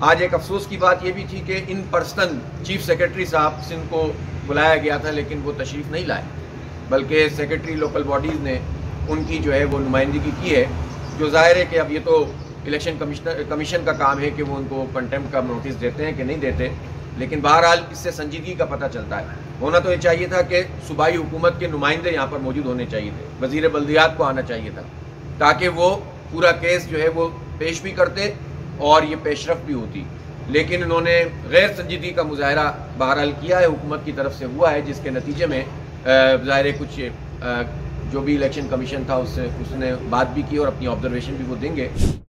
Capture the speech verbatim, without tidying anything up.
आज एक अफसोस की बात यह भी थी कि इन पर्सन चीफ सेक्रेटरी साहब सिंध को बुलाया गया था, लेकिन वो तशरीफ़ नहीं लाए, बल्कि सेक्रेटरी लोकल बॉडीज़ ने उनकी जो है वो नुमाइंदगी की है, जो जाहिर है कि अब ये तो इलेक्शन कमिश्नर कमीशन का काम है कि वो उनको कंटेम्प्ट का नोटिस देते हैं कि नहीं देते। लेकिन बहरहाल इससे संजीदगी का पता चलता है। होना तो ये चाहिए था कि सूबाई हुकूमत के नुमाइंदे यहाँ पर मौजूद होने चाहिए थे, वज़ीर बल्दियात को आना चाहिए था, ताकि वो पूरा केस जो है वो पेश भी करते और ये पेशरफ भी होती। लेकिन इन्होंने गैर संजीदगी का मुजाहरा बहरहाल किया है, हुकूमत की तरफ से हुआ है, जिसके नतीजे में ज़ाहिर कुछ आ, जो भी इलेक्शन कमीशन था उससे उसने बात भी की और अपनी ऑब्जर्वेशन भी वो देंगे।